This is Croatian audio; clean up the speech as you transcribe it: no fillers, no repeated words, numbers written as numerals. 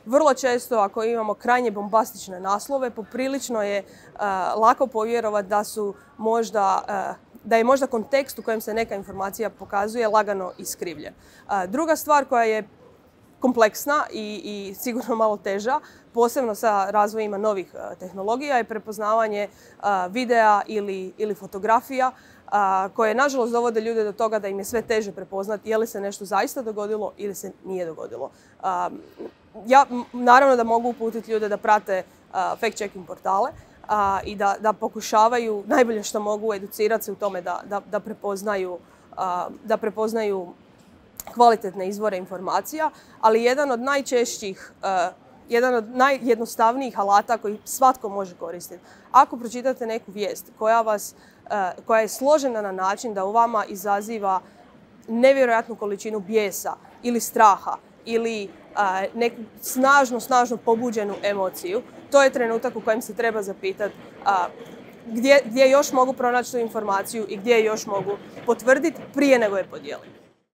vrlo često ako imamo krajnje bombastične naslove, poprilično je lako povjerovati da je možda kontekst u kojem se neka informacija pokazuje lagano iskrivljen. Druga stvar koja je kompleksna i sigurno malo teža, posebno sa razvojima novih tehnologija, je prepoznavanje videa ili fotografija koje nažalost dovode ljude do toga da im je sve teže prepoznati je li se nešto zaista dogodilo ili se nije dogodilo. Ja naravno da mogu uputiti ljude da prate fact-checking portale i da pokušavaju najbolje što mogu educirati se u tome da prepoznaju kvalitetne izvore informacija, ali jedan od najjednostavnijih alata koji svatko može koristiti. Ako pročitate neku vijest koja je složena na način da u vama izaziva nevjerojatnu količinu bijesa ili straha ili neku snažno pobuđenu emociju, to je trenutak u kojem se treba zapitati gdje još mogu pronaći tu informaciju i gdje još mogu potvrditi prije nego je podijelim.